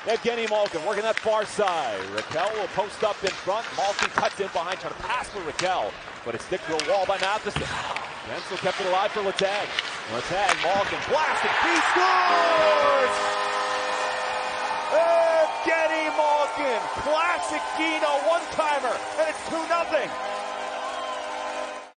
Evgeny Malkin working that far side. Raquel will post up in front. Malkin cuts in behind, trying to pass for Raquel, but it's stick to a wall by Matheson. Guentzel kept it alive for Letang. Letang, Malkin, blasted, he scores! Evgeny Malkin, classic Gino one-timer, and it's 2-0.